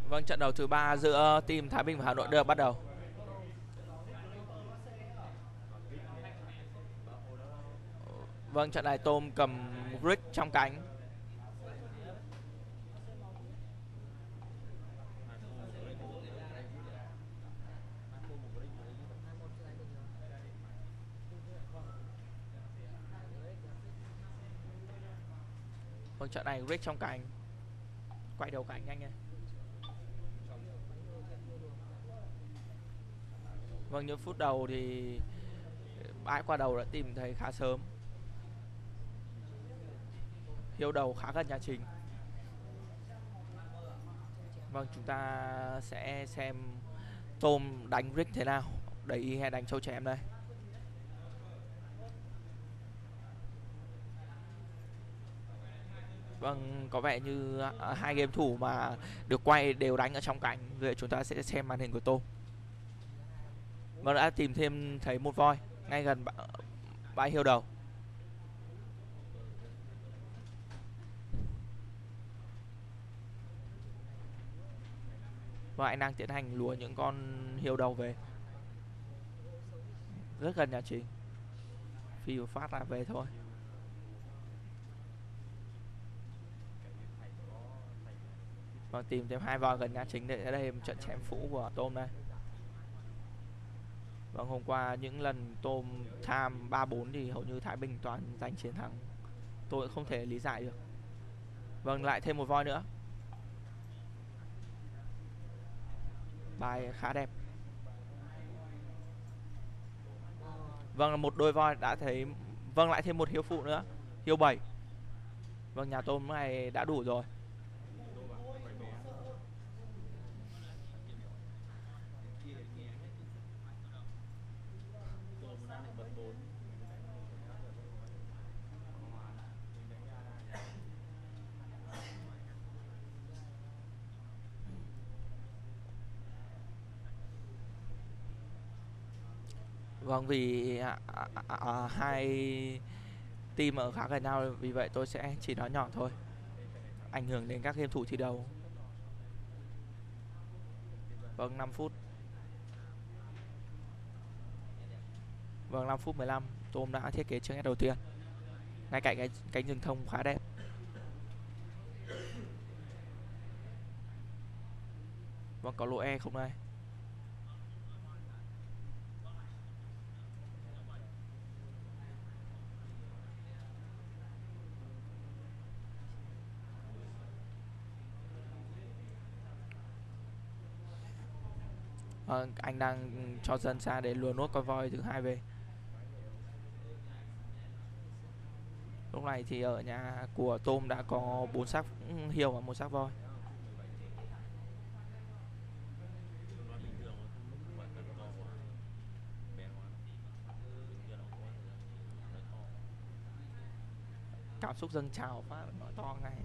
Vâng, trận đấu thứ 3 giữa team Thái Bình và Hà Nội được bắt đầu. Vâng, trận này Tôm cầm Rick trong cánh. Vâng, trận này Rick trong cánh. Quay đầu cánh nhanh nha. Vâng, những phút đầu thì bãi qua đầu đã tìm thấy khá sớm. Hiếu đầu khá gần nhà chính. Vâng, chúng ta sẽ xem Tôm đánh Rick thế nào, đẩy y hay đánh châu chém đây. Vâng, có vẻ như hai game thủ mà được quay đều đánh ở trong cánh. Vậy chúng ta sẽ xem màn hình của Tôm. Vâng, đã tìm thêm thấy một voi ngay gần bãi hiêu đầu. Và anh đang tiến hành lùa những con hiêu đầu về. Rất gần nhà chính. Phi phát là về thôi. Và tìm thêm hai voi gần nhà chính để đây trận chém phũ của Tôm đây. Vâng, hôm qua những lần Tôm tham 3-4 thì hầu như Thái Bình toàn giành chiến thắng. Tôi cũng không thể lý giải được. Vâng, lại thêm một voi nữa. Bài khá đẹp. Vâng, là một đôi voi đã thấy. Vâng, lại thêm một hiếu phụ nữa. Hiếu 7. Vâng, nhà Tôm này đã đủ rồi. Vâng, vì hai team ở khá gần nhau, vì vậy tôi sẽ chỉ nói nhỏ thôi, ảnh hưởng đến các game thủ thi đấu. Vâng, 5 phút. Vâng, 5 phút 15 Tôm đã thiết kế chiếc S đầu tiên ngay cạnh cái cánh rừng thông khá đẹp. Vâng, có lỗ E không đây? Vâng, anh đang cho dân ra để lùa nốt con voi thứ hai về. Lúc này thì ở nhà của Tôm đã có 4 xác hiêu và 1 xác voi. Cảm xúc dâng trào phát nói to ngay.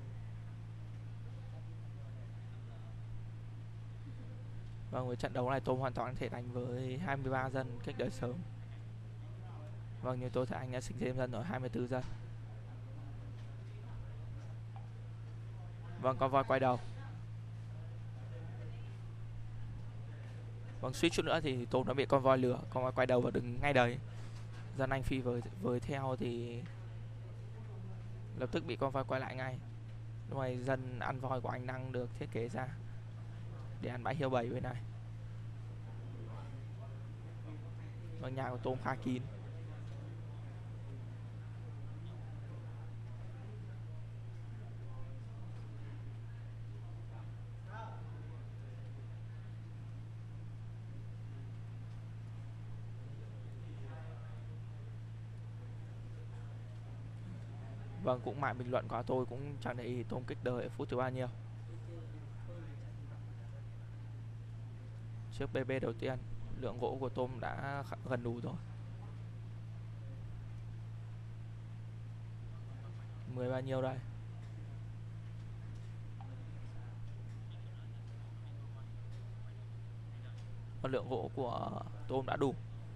Vâng, với trận đấu này Tôm hoàn toàn có thể đánh với 23 dân cách đời sớm. Vâng, như tôi thấy anh đã sinh thêm dân ở 24 dân. Vâng, con voi quay đầu. Vâng, suýt chút nữa thì Tôm đã bị con voi lừa. Con voi quay đầu và đứng ngay đấy. Dân anh phi với theo thì lập tức bị con voi quay lại ngay. Lúc này dân ăn voi của anh đang được thiết kế ra để ăn bãi hiêu 7 bên này. Vâng, nhà của Tôm khá kín. Vâng, cũng mãi bình luận của tôi cũng chẳng để ý Tôm kích đời ở phút thứ bao nhiêu. Trước BB đầu tiên, lượng gỗ của Tôm đã gần đủ rồi. 10 bao nhiêu đây? Còn lượng gỗ của Tôm đã đủ.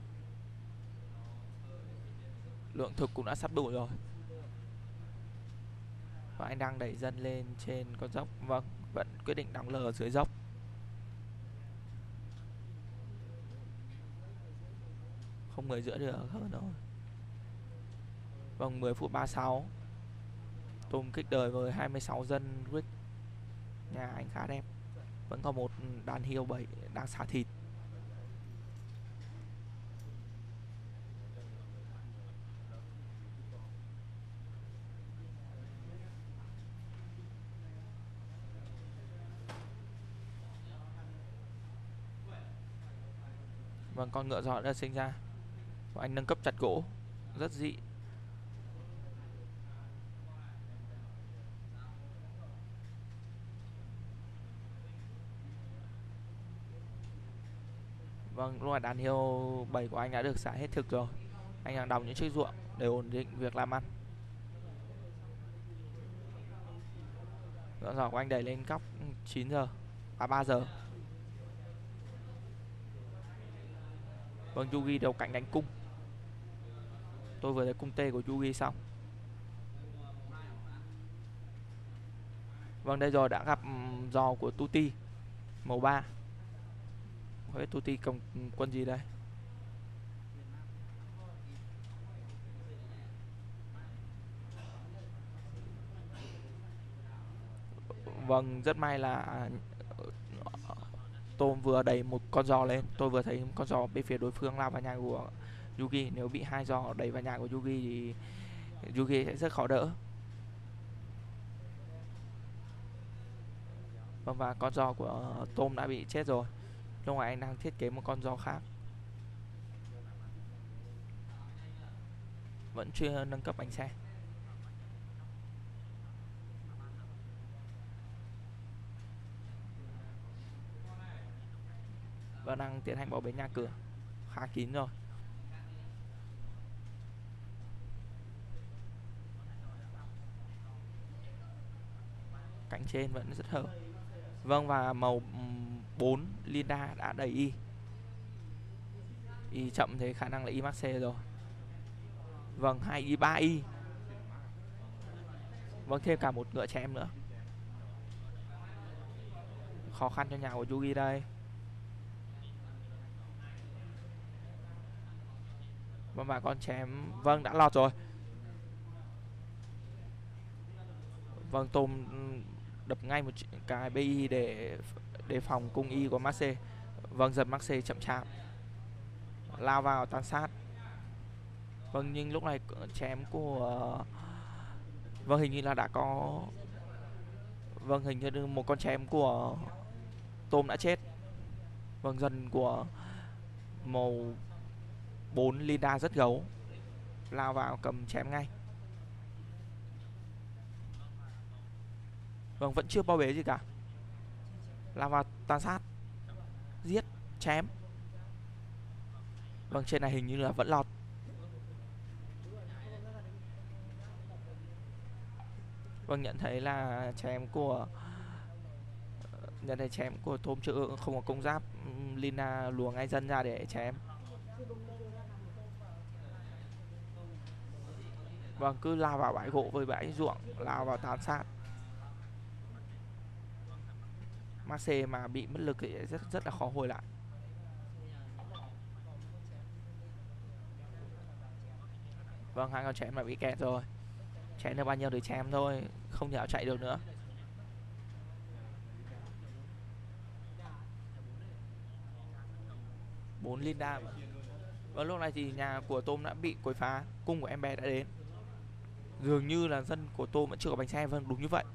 Lượng thực cũng đã sắp đủ rồi. Và anh đang đẩy dân lên trên con dốc. Vâng, Vẫn quyết định đóng lờ dưới dốc. Không 10 rưỡi được hơn rồi. Vâng, 10 phút 36. Tôm kích đời với 26 dân Rick. Nhà anh khá đẹp. Vẫn còn một đàn hiêu 7 đang xả thịt. Vâng, con ngựa giỏi đã sinh ra. Và anh nâng cấp chặt gỗ. Rất dị. Vâng, lúc này đàn hiêu 7 của anh đã được xả hết thực rồi. Anh đang đóng những chiếc ruộng để ổn định việc làm ăn. Ngựa giỏi của anh đẩy lên góc 9 giờ. 3 giờ. Vâng, Yugi đầu cạnh đánh cung. Tôi vừa thấy cung tê của Yugi xong. Vâng, đây rồi đã gặp giò của Tuti màu 3. Không biết Tuti cầm quân gì đây. Vâng, rất may là Tôm vừa đẩy một con giò lên. Tôi vừa thấy con giò bên phía đối phương lao vào nhà của Yugi. Nếu bị hai giò đẩy vào nhà của Yugi thì Yugi sẽ rất khó đỡ. Vâng, và con giò của Tôm đã bị chết rồi. Lúc này anh đang thiết kế một con giò khác. Vẫn chưa nâng cấp bánh xe. Và đang tiến hành bảo vệ nhà cửa. Khá kín rồi. Cánh trên vẫn rất hở. Vâng, và màu 4 Linda đã đẩy Y. Y chậm thế khả năng là Y mắc C rồi. Vâng, 2 Y 3 Y. Vâng, thêm cả một ngựa chém nữa. Khó khăn cho nhà của Yugi đây. Vâng, và con chém. Vâng, đã lọt rồi. Vâng, Tôm đập ngay một cái BI để đề phòng cung Y của Maxe. Vâng, giật Maxe chậm chạp, lao vào tàn sát. Vâng, nhưng lúc này chém của vâng, hình như là đã có. Vâng, hình như một con chém của Tôm đã chết. Vâng, dần của màu 4 Linda rất gấu, lao vào cầm chém ngay. Vâng, vẫn chưa bao bế gì cả, lao vào tàn sát, giết, chém. Vâng, trên này hình như là vẫn lọt. Vâng, nhận thấy là chém của Tôm chưa không có công giáp. Lina lùa ngay dân ra để chém. Vâng, cứ lao vào bãi gỗ với bãi ruộng, lao vào tàn sát. Maxe mà bị mất lực thì rất là khó hồi lại. Vâng, hai con chém mà bị kẹt rồi. Chém được bao nhiêu thì chém thôi, không thể chạy được nữa. Bốn Linda mà. Và lúc này thì nhà của Tôm đã bị quấy phá. Cung của em bé đã đến. Dường như là dân của Tôm vẫn chưa có bánh xe. Vâng, đúng như vậy.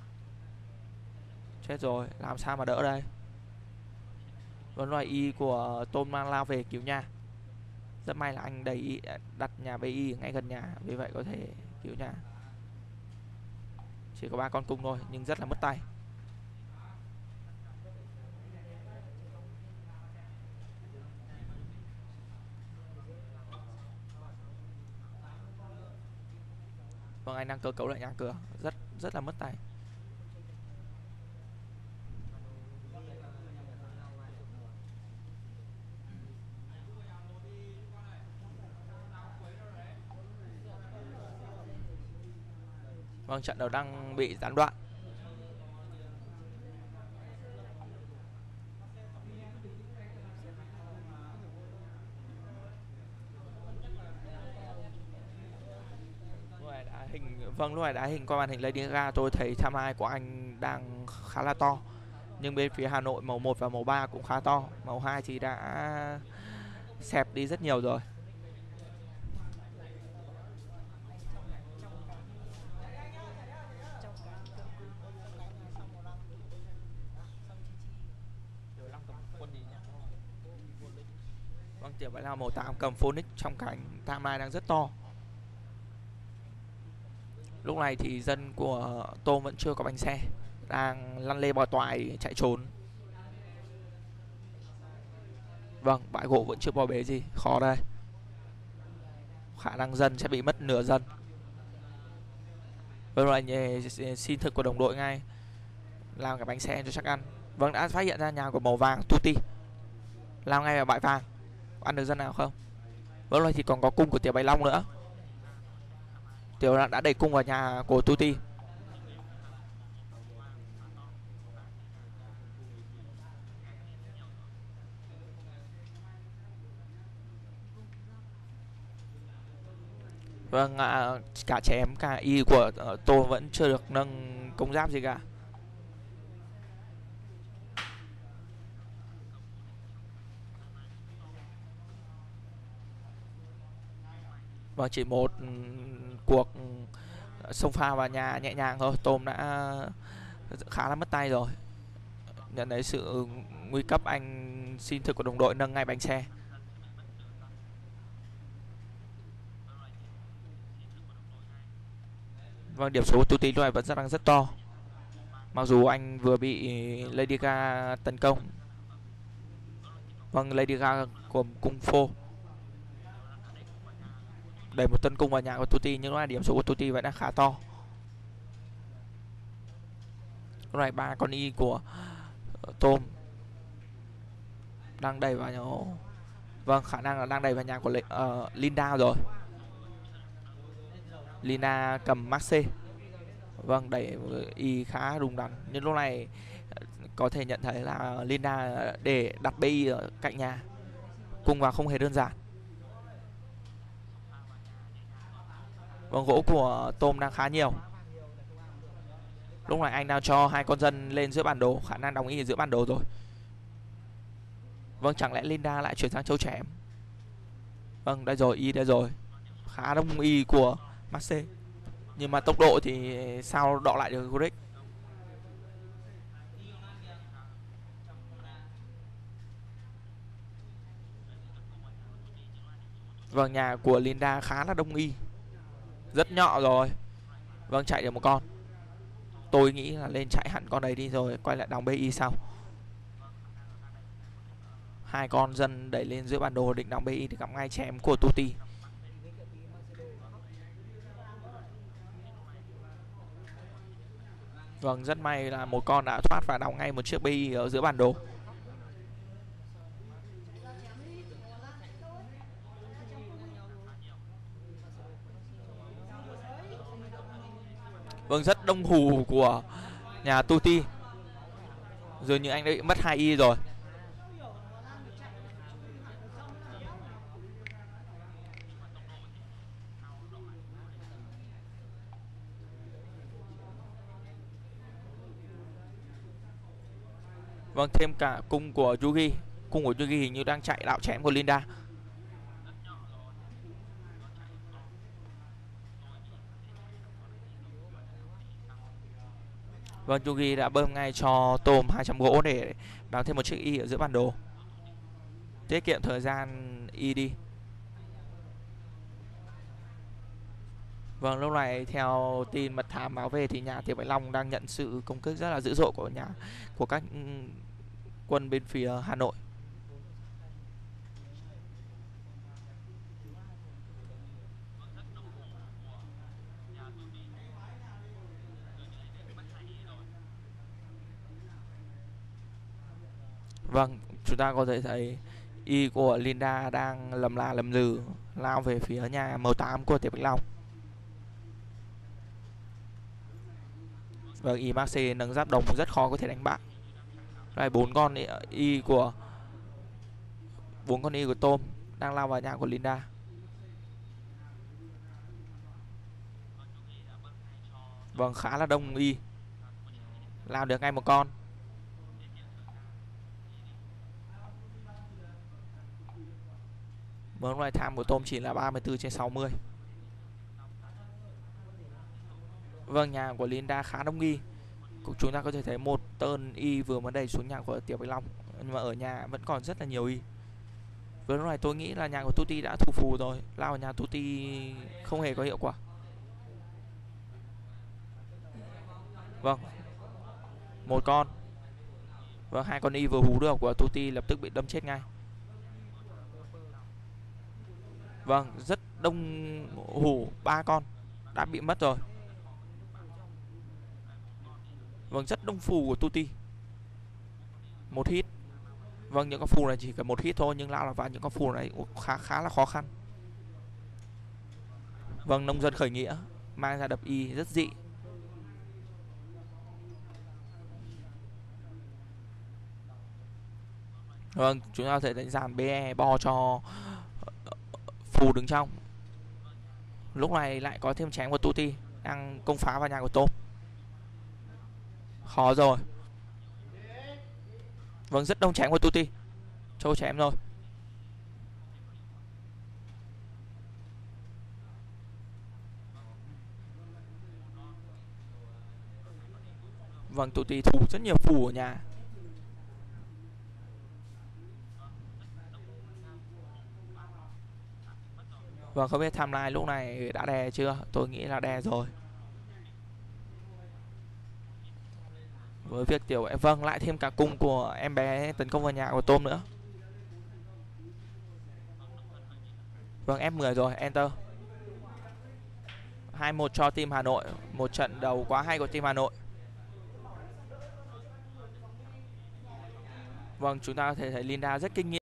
Chết rồi, làm sao mà đỡ đây. Vâng, loài Y của Tôm mang lao về cứu nhà. Rất may là anh đẩy đặt nhà BI ngay gần nhà, vì vậy có thể cứu nhà. Chỉ có 3 con cung thôi nhưng rất là mất tay. Vâng, anh đang cơ cấu lại nhà cửa, rất là mất tay. Vâng, trận đấu đang bị gián đoạn. Vâng, lúc này đá hình qua màn hình Lady Gaga tôi thấy tham hai của anh đang khá là to. Nhưng bên phía Hà Nội màu 1 và màu 3 cũng khá to. Màu 2 thì đã xẹp đi rất nhiều rồi. Vâng, tiểu vậy là màu 8 cầm Phoenix trong cảnh tham hai đang rất to. Lúc này thì dân của Tôm vẫn chưa có bánh xe, đang lăn lê bò toài chạy trốn. Vâng, bãi gỗ vẫn chưa bò bế gì, khó đây. Khả năng dân sẽ bị mất nửa dân. Vâng, rồi xin thực của đồng đội ngay, làm cái bánh xe cho chắc ăn. Vâng, đã phát hiện ra nhà của màu vàng Tuti, lao ngay vào bãi vàng. Ăn được dân nào không? Vâng, rồi thì còn có cung của Tiểu Bạch Long nữa. Tiểu đã đẩy cung vào nhà của Tuti. Vâng, cả chém cả y của Tô vẫn chưa được nâng công giáp gì cả. Vâng, chỉ một cuộc xông pha vào nhà nhẹ nhàng thôi, Tôm đã khá là mất tay rồi. Nhận thấy sự nguy cấp, anh xin thực của đồng đội nâng ngay bánh xe. Vâng, điểm số của Tuti lúc này vẫn đang rất to. Mặc dù anh vừa bị Lady Gaga tấn công. Vâng, Lady Gaga của cung phô đẩy một tấn công vào nhà của Tuti, nhưng lúc này điểm số của Tuti vẫn đang khá to. Lúc này 3 con y của Tôm đang đẩy vào nhà. Vâng, khả năng là đang đẩy vào nhà của Linda rồi. Linda cầm Maxe. Vâng, đẩy y khá đúng đắn. Nhưng lúc này có thể nhận thấy là Linda để đặt BI ở cạnh nhà, cung vào không hề đơn giản. Vâng, gỗ của Tôm đang khá nhiều. Lúc này anh đang cho hai con dân lên giữa bản đồ, khả năng đóng y ở giữa bản đồ rồi. Vâng, chẳng lẽ Linda lại chuyển sang châu chém. Vâng, đây rồi, y đây rồi. Khá đông y của Maxe. Nhưng mà tốc độ thì sao đọ lại được Gorick. Vâng, nhà của Linda khá là đông y, rất nhọ rồi. Vâng, chạy được một con. Tôi nghĩ là lên chạy hẳn con đấy đi rồi quay lại đóng BI sau. Hai con dân đẩy lên giữa bản đồ định đóng BI thì gặp ngay chém của Tuti. Vâng, rất may là một con đã thoát và đóng ngay một chiếc BI ở giữa bản đồ. Vâng, rất đông hù của nhà Tuti. Dường như anh đã bị mất 2 y rồi. Vâng, thêm cả cung của Yugi. Cung của Yugi hình như đang chạy đạo chém của Linda. Vâng, Yugi đã bơm ngay cho Tôm 200 gỗ để đóng thêm một chiếc y ở giữa bản đồ, tiết kiệm thời gian y đi. Vâng, lúc này theo tin mật thám báo về thì nhà Tiểu Bạch Long đang nhận sự công kích rất là dữ dội của các quân bên phía Hà Nội. Vâng, chúng ta có thể thấy y của Linda đang lầm la lầm lừ lao về phía nhà màu 8 của Tiểu Bạch Long. Vâng, y Maxi nâng giáp đồng rất khó có thể đánh bại. Đây, bốn con y của Tôm đang lao vào nhà của Linda. Vâng, khá là đông y. Làm được ngay một con. Vâng, loài tham của tôm chỉ là 34/60. Vâng, nhà của Linda khá đông y. Chúng ta có thể thấy một tơn y vừa mới đẩy xuống nhà của Tiểu Bạch Long, nhưng mà ở nhà vẫn còn rất là nhiều y. Vừa lúc này tôi nghĩ là nhà của Tuti đã thủ phù rồi, lao vào nhà Tuti không hề có hiệu quả. Vâng, một con. Vâng, hai con y vừa hú được của Tuti lập tức bị đâm chết ngay. Vâng, rất đông hủ, 3 con đã bị mất rồi. Vâng, rất đông phù của Tuti. Một hit. Vâng, những con phù này chỉ cần một hit thôi, nhưng lao là vào những con phù này khá là khó khăn. Vâng, nông dân khởi nghĩa mang ra đập y rất dị. Vâng, chúng ta có thể đánh giảm BE bo cho phù đứng trong. Lúc này lại có thêm chém của Tuti đang công phá vào nhà của tôm. Khó rồi. Vâng, rất đông chém của Tuti. Châu chém rồi. Vâng, Tuti thủ rất nhiều phù ở nhà. Vâng, không biết timeline lúc này đã đè chưa. Tôi nghĩ là đè rồi. Với việc tiểu vâng, lại thêm cả cung của em bé tấn công vào nhà của tôm nữa. Vâng, F10 rồi, enter. 2-1 cho team Hà Nội. Một trận đầu quá hay của team Hà Nội. Vâng, chúng ta có thể thấy Linda rất kinh nghiệm.